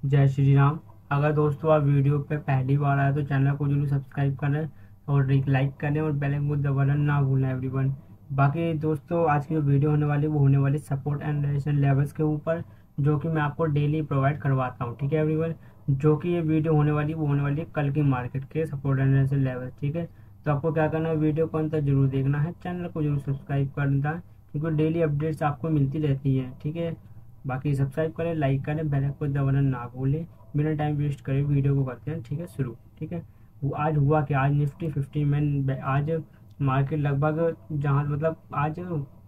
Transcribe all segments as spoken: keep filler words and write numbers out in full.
जय श्री राम। अगर दोस्तों आप वीडियो पे पहली बार आए तो चैनल को जरूर सब्सक्राइब करें और एक लाइक करें और बेल आइकन को दबाना ना भूलें एवरीवन। बाकी दोस्तों आज की जो वीडियो होने वाली है वो होने वाली सपोर्ट एंड रेजिस्टेंस लेवल्स के ऊपर, जो कि मैं आपको डेली प्रोवाइड करवाता हूँ। ठीक है एवरीवन, जो कि ये वीडियो होने वाली वो होने वाली है कल की मार्केट के सपोर्ट एंड रेजिस्टेंस लेवल्स। ठीक है, तो आपको क्या करना है, वीडियो को अंत तक जरूर देखना है, चैनल को जरूर सब्सक्राइब करना है क्योंकि डेली अपडेट्स आपको मिलती रहती है। ठीक है, बाकी सब्सक्राइब करें, लाइक करें, बेल आइकन को दबाना ना भूलें। बिना टाइम वेस्ट करे वीडियो को करते हैं। ठीक है शुरू। ठीक है, वो आज हुआ कि आज निफ्टी फिफ्टी में आज मार्केट लगभग जहाँ मतलब आज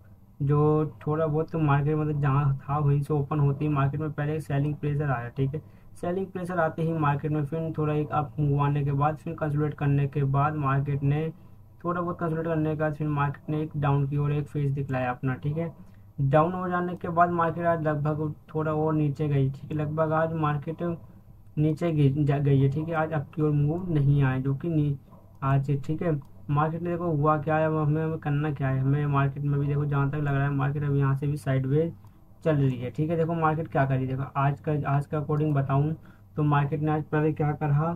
जो थोड़ा बहुत तो मार्केट मतलब जहाँ था वहीं से ओपन होते ही मार्केट में पहले एक सेलिंग प्रेशर आया। ठीक है, सेलिंग प्रेशर आते ही मार्केट में फिर थोड़ा एक अप मूव आने के बाद फिर कंसोलिडेट करने के बाद मार्केट ने थोड़ा बहुत कंसोलिडेट करने के बाद फिर मार्केट ने एक डाउन की ओर एक फेज दिखलाया अपना। ठीक है, डाउन हो जाने के बाद मार्केट आज लगभग थोड़ा और नीचे गई। ठीक है, लगभग आज मार्केट नीचे गई है। ठीक है, आज अब की ओर मूव नहीं आए जो कि नी आज। ठीक है, मार्केट में देखो हुआ क्या है, हमें हमें करना क्या है, हमें मार्केट में भी देखो जहाँ तक लग रहा है मार्केट अब यहाँ से भी साइडवेज चल रही है। ठीक है, देखो मार्केट क्या करी, देखो आज का आज का अकॉर्डिंग बताऊँ तो मार्केट ने आज पहले क्या करा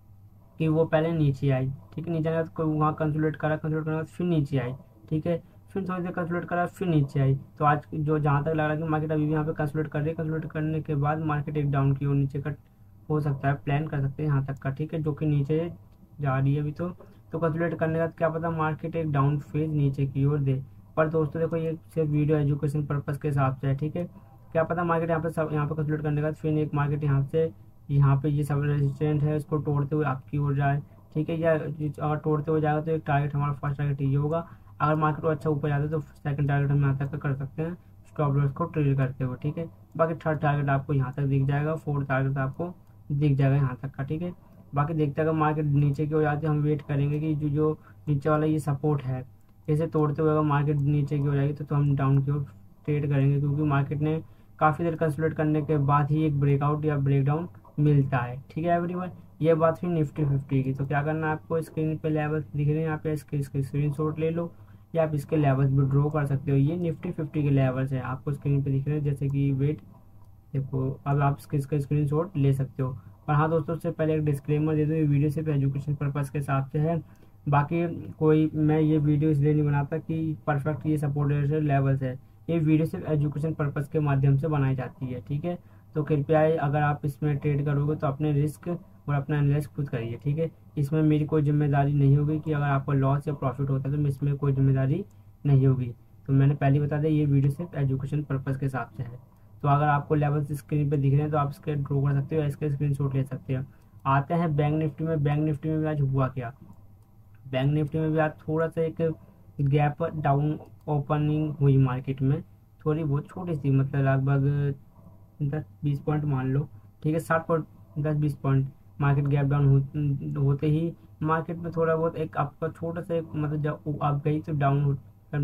कि वो पहले नीचे आई। ठीक है, नीचे आया तो वहाँ कंसोलिडेट करा, कंसोलिडेट करा फिर नीचे आई। ठीक है, फिर थोड़ी देर कंसोलिडेट करा फिर नीचे आई। तो आज जो जहाँ तक लग रहा है कि मार्केट अभी भी यहाँ पे कंसोलिडेट कर रही है, कंसोलिडेट करने के बाद मार्केट एक डाउन की ओर नीचे कट हो सकता है, प्लान कर सकते हैं यहाँ तक का। ठीक है, जो कि नीचे जा रही है अभी तो तो कंसोलिडेट करने का क्या पता मार्केट एक डाउन फेज नीचे की ओर दे। पर दोस्तों देखो ये सिर्फ वीडियो एजुकेशन पर्पज के हिसाब से है। ठीक है, क्या पता मार्केट यहाँ पे सब यहाँ पे कंसोलिडेट करने का फिर एक मार्केट यहाँ से यहाँ पे ये सब रेजिस्टेंट है इसको तोड़ते हुए आपकी ओर जाए। ठीक है, या अगर तोड़ते हुए जाएगा तो एक टारगेट हमारा फर्स्ट टारगेट ये होगा। अगर मार्केट को अच्छा ऊपर जाता है तो सेकंड टारगेट हम यहाँ तक कर सकते हैं स्टॉप लॉस को ट्रेड करते हुए। ठीक है, बाकी थर्ड टारगेट आपको यहाँ तक दिख जाएगा, फोर्थ टारगेट आपको दिख जाएगा यहाँ तक का। ठीक है, बाकी देखते हैं अगर मार्केट नीचे की ओर जाती है हम वेट करेंगे कि जो जो नीचे वाला ये सपोर्ट है इसे तोड़ते हुए अगर मार्केट नीचे की ओर जाएगी तो, तो हम डाउन की ओर ट्रेड करेंगे क्योंकि मार्केट ने काफ़ी देर कंसोलिडेट करने के बाद ही एक ब्रेकआउट या ब्रेकडाउन मिलता है। ठीक है एवरीवन, ये बात फिर निफ्टी फिफ्टी की। तो क्या करना है आपको, स्क्रीन पे लेवल्स दिख रहे हैं यहाँ पे, इसके इसके स्क्रीन शॉट ले लो या आप इसके लेवल्स भी ड्रॉ कर सकते हो। ये निफ्टी फिफ्टी के लेवल्स है आपको स्क्रीन पे दिख रहे हैं, जैसे कि वेट देखो अब आप इसके इसका स्क्रीन शॉट ले सकते हो। पर हाँ दोस्तों, उससे पहले एक डिस्क्लेमर दे दूँ, ये वीडियो सिर्फ एजुकेशन पर्पज़ के हिसाब से है। बाकी कोई मैं ये वीडियो इसलिए नहीं बनाता कि परफेक्ट ये सपोर्ट लेवल्स है, ये वीडियो सिर्फ एजुकेशन पर्पज़ के माध्यम से बनाई जाती है। ठीक है, तो कृपया अगर आप इसमें ट्रेड करोगे तो अपने रिस्क और अपना एनालिसिस खुद करिए। ठीक है, इसमें मेरी कोई जिम्मेदारी नहीं होगी कि अगर आपको लॉस या प्रॉफिट होता है तो इसमें कोई जिम्मेदारी नहीं होगी। तो मैंने पहले बता दिया ये वीडियो सिर्फ एजुकेशन पर्पज़ के हिसाब से है। तो अगर आपको लेवल्स स्क्रीन पे दिख रहे हैं तो आप इसके ड्रॉ कर सकते हो या इसके स्क्रीनशॉट ले सकते हो। आते हैं बैंक निफ्टी में। बैंक निफ्टी में भी आज हुआ क्या, बैंक निफ्टी में भी आज थोड़ा सा एक गैप डाउन ओपनिंग हुई मार्केट में, थोड़ी बहुत छोटी सी मतलब लगभग दस बीस पॉइंट मान लो। ठीक है, साठ पॉइंट दस बीस पॉइंट मार्केट गैप डाउन हो, होते ही मार्केट में थोड़ा बहुत एक आपका छोटा सा एक मतलब जब आप गई तो डाउन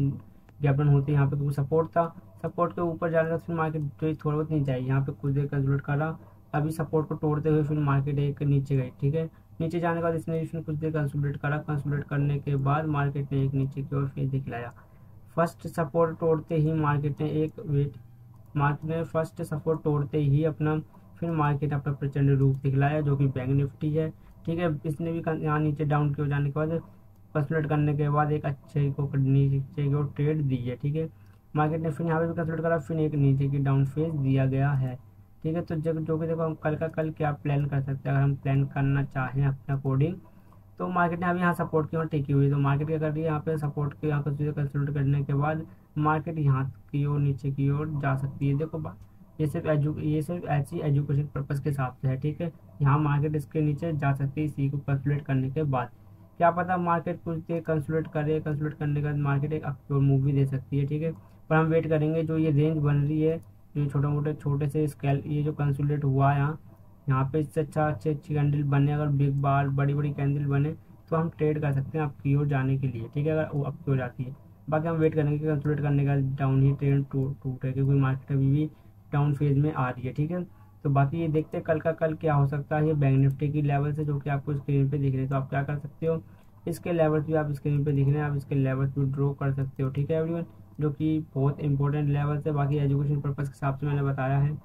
गैप डाउन होते यहाँ पे सपोर्ट था, सपोर्ट के ऊपर जाने का फिर मार्केट जो थोड़ा बहुत नीचे आई, यहाँ पे कुछ देर कंसोलिडेट करा, अभी सपोर्ट को तोड़ते हुए फिर मार्केट एक नीचे गई। ठीक है, नीचे जाने के बाद इसने इसने कुछ देर कंसोलिडेट करा, कंसोलिडेट करने के बाद मार्केट ने एक नीचे की ओर फेज दिखलाया। फर्स्ट सपोर्ट तोड़ते ही मार्केट ने एक वेट मार्केट ने फर्स्ट सपोर्ट तोड़ते ही अपना फिर मार्केट अपना प्रचंड रूप दिखलाया जो कि बैंक निफ्टी है। ठीक है, इसने भी यहाँ नीचे डाउन की ओर जाने के बाद कंसोलिडेट करने के बाद एक अच्छे को नीचे की ओर ट्रेड दी है। ठीक है, मार्केट ने फिर यहाँ पे भी कंसोलिडेट करा, फिर एक नीचे की डाउन फेज दिया गया है। ठीक है, तो जब जो कि देखो हम कल का कल क्या प्लान कर सकते हैं, अगर हम प्लान करना चाहें अपना कोडिंग तो मार्केट ने अभी यहाँ सपोर्ट की ओर टिकी हुई है। तो मार्केट क्या कर रही है, यहाँ पे सपोर्ट के यहाँ कंसोलिडेट करने के बाद मार्केट यहाँ की ओर नीचे की ओर जा सकती है। देखो ये सिर्फ एजु ये सिर्फ ऐसी एजुकेशन पर्पज़ के हिसाब से है। ठीक है, यहाँ मार्केट इसके नीचे जा सकती है इसी को कंसोलिडेट करने के बाद। क्या पता मार्केट कुछ देर कंसोलिडेट करे, कंसोलिडेट करने के बाद मार्केट एक अप और मूव भी दे सकती है। ठीक है, पर हम वेट करेंगे जो ये रेंज बन रही है, जो छोटे मोटे छोटे से स्केल ये जो कंसोलिडेट हुआ है यहाँ यहाँ पे इससे अच्छा अच्छे अच्छी कैंडल बने, अगर बिग बार बड़ी बड़ी कैंडल बने तो हम ट्रेड कर सकते हैं आपकी ओर जाने के लिए। ठीक है, अगर वो आपकी ओर जाती है, बाकी हम वेट करेंगे कि कंसोलिडेट करने का डाउन ही ट्रेंड टूटे क्योंकि मार्केट अभी भी डाउन फेज में आ रही है। ठीक है, तो बाकी ये देखते हैं कल का कल क्या हो सकता है। ये बैंक निफ्टी की लेवल से जो कि आपको स्क्रीन पे दिख रहे हैं, तो आप क्या कर सकते हो, इसके लेवल्स भी आप स्क्रीन पे दिख रहे हैं, आप इसके लेवल्स भी ड्रॉ कर सकते हो। ठीक है एवरीवन, जो कि बहुत इंपॉर्टेंट लेवल्स है, बाकी एजुकेशन पर्पज़ के हिसाब से मैंने बताया है।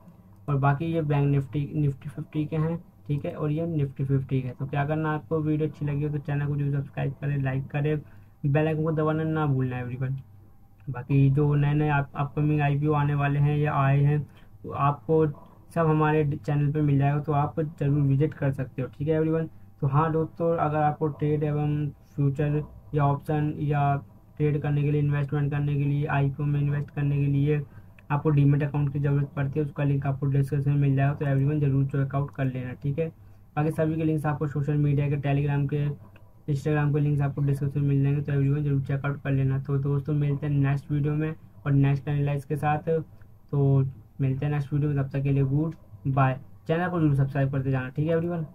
और बाकी ये बैंक निफ्टी निफ्टी फिफ्टी के हैं, ठीक है, और ये निफ्टी फिफ्टी के। तो क्या करना, आपको वीडियो अच्छी लगी हो तो चैनल को जरूर सब्सक्राइब करें, लाइक करें, बेल आइकन को दबाना ना भूलना एवरीवन। बाकी जो नए नए अपकमिंग आईपीओ आने वाले हैं या आए हैं, तो आपको सब हमारे चैनल पे मिल जाएगा, तो आप जरूर विजिट कर सकते हो, ठीक है एवरीवन। तो हाँ दोस्तों, अगर आपको ट्रेड एवं फ्यूचर या ऑप्शन या ट्रेड करने के लिए, इन्वेस्टमेंट करने के लिए, आईपीओ में इन्वेस्ट करने के लिए आपको डीमेट अकाउंट की ज़रूरत पड़ती है, उसका लिंक आपको डिस्क्रिप्शन में मिल जाएगा, तो एवरीवन जरूर चेकआउट कर लेना, ठीक है। बाकी सभी के लिंक्स आपको सोशल मीडिया के, टेलीग्राम के, इंस्टाग्राम के लिंक्स आपको डिस्क्रिप्शन में मिल जाएंगे, तो एवरीवन जरूर चेकआउट कर लेना। तो दोस्तों मिलते हैं नेक्स्ट वीडियो में और नेक्स्ट एनालाइज के साथ। तो मिलते हैं नेक्स्ट वीडियो में, तब तक के लिए गुड बाय। चैनल को जरूर सब्सक्राइब करते जाना, ठीक है एवरीवन।